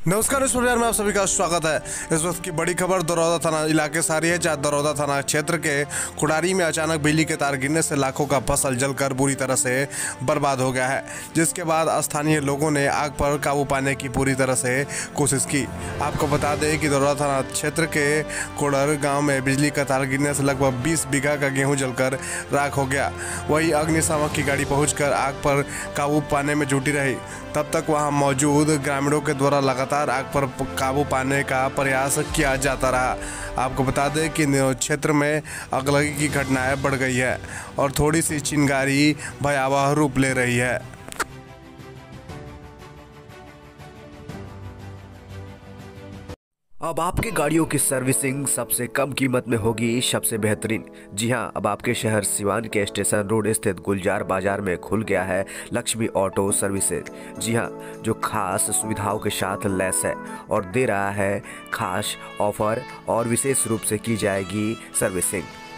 नमस्कार इस में आप सभी का स्वागत है। इस वक्त की बड़ी खबर दरौदा थाना इलाके से आ रही है, जहाँ दरौदा थाना क्षेत्र के कुड़ारी में अचानक बिजली के तार गिरने से लाखों का फसल जलकर बुरी तरह से बर्बाद हो गया है, जिसके बाद स्थानीय लोगों ने आग पर काबू पाने की पूरी तरह से कोशिश की। आपको बता दें कि दरौदा थाना क्षेत्र के कुड़र गाँव में बिजली का तार गिरने से लगभग 20 बीघा का गेहूँ जलकर राख हो गया। वहीं अग्निशामक की गाड़ी पहुँच आग पर काबू पाने में जुटी रही। तब तक वहाँ मौजूद ग्रामीणों के द्वारा लगातार आग पर काबू पाने का प्रयास किया जाता रहा। आपको बता दें कि क्षेत्र में अगलगी की घटनाएं बढ़ गई है और थोड़ी सी चिंगारी भयावह रूप ले रही है। अब आपके गाड़ियों की सर्विसिंग सबसे कम कीमत में होगी, सबसे बेहतरीन। जी हां, अब आपके शहर सिवान के स्टेशन रोड स्थित गुलजार बाजार में खुल गया है लक्ष्मी ऑटो सर्विसेज। जी हां, जो खास सुविधाओं के साथ लैस है और दे रहा है खास ऑफर और विशेष रूप से की जाएगी सर्विसिंग।